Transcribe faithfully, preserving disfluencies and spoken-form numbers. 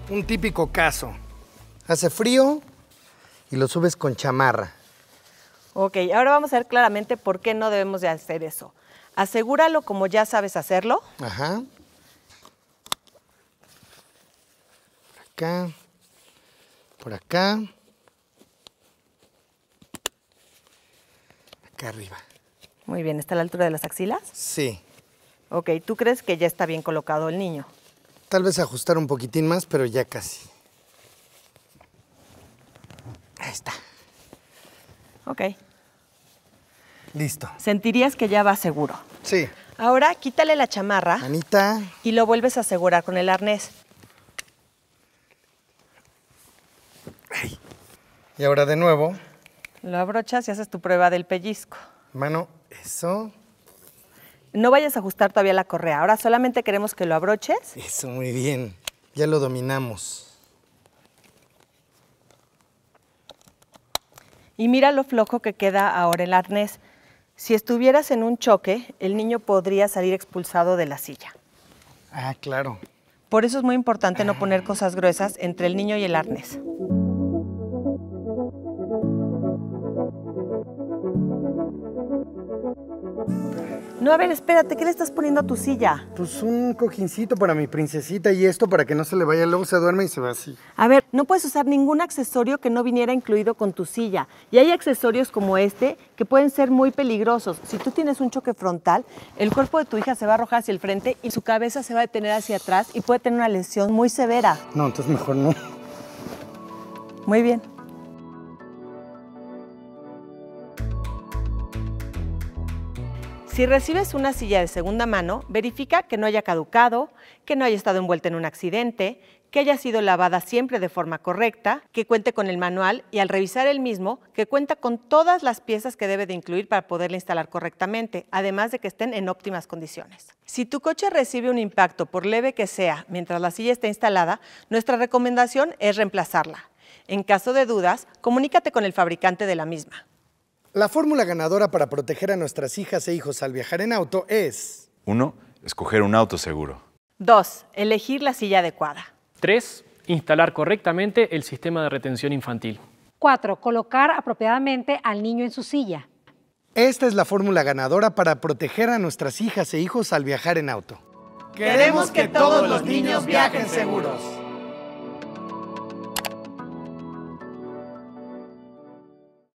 Un típico caso. Hace frío y lo subes con chamarra. Ok, ahora vamos a ver claramente por qué no debemos de hacer eso. Asegúralo como ya sabes hacerlo. Ajá. Por acá. Por acá. Acá arriba. Muy bien, ¿está a la altura de las axilas? Sí. Ok, ¿tú crees que ya está bien colocado el niño? Tal vez ajustar un poquitín más, pero ya casi. Ahí está. Ok. Listo. Sentirías que ya va seguro. Sí. Ahora quítale la chamarra Anita. y lo vuelves a asegurar con el arnés. Ay. Y ahora de nuevo. Lo abrochas y haces tu prueba del pellizco. Mano, eso. No vayas a ajustar todavía la correa. Ahora solamente queremos que lo abroches. Eso, muy bien. Ya lo dominamos. Y mira lo flojo que queda ahora el arnés. Si estuvieras en un choque, el niño podría salir expulsado de la silla. Ah, claro. Por eso es muy importante no poner cosas gruesas entre el niño y el arnés. No, a ver, espérate, ¿qué le estás poniendo a tu silla? Pues un cojincito para mi princesita y esto para que no se le vaya, luego se duerme y se va así. A ver, no puedes usar ningún accesorio que no viniera incluido con tu silla. Y hay accesorios como este que pueden ser muy peligrosos. Si tú tienes un choque frontal, el cuerpo de tu hija se va a arrojar hacia el frente y su cabeza se va a detener hacia atrás y puede tener una lesión muy severa. No, entonces mejor no. Muy bien. Si recibes una silla de segunda mano, verifica que no haya caducado, que no haya estado envuelta en un accidente, que haya sido lavada siempre de forma correcta, que cuente con el manual y al revisar el mismo, que cuenta con todas las piezas que debe de incluir para poderla instalar correctamente, además de que estén en óptimas condiciones. Si tu coche recibe un impacto, por leve que sea, mientras la silla está instalada, nuestra recomendación es reemplazarla. En caso de dudas, comunícate con el fabricante de la misma. La fórmula ganadora para proteger a nuestras hijas e hijos al viajar en auto es... uno. Escoger un auto seguro. dos. Elegir la silla adecuada. tres. Instalar correctamente el sistema de retención infantil. cuatro. Colocar apropiadamente al niño en su silla. Esta es la fórmula ganadora para proteger a nuestras hijas e hijos al viajar en auto. Queremos que todos los niños viajen seguros.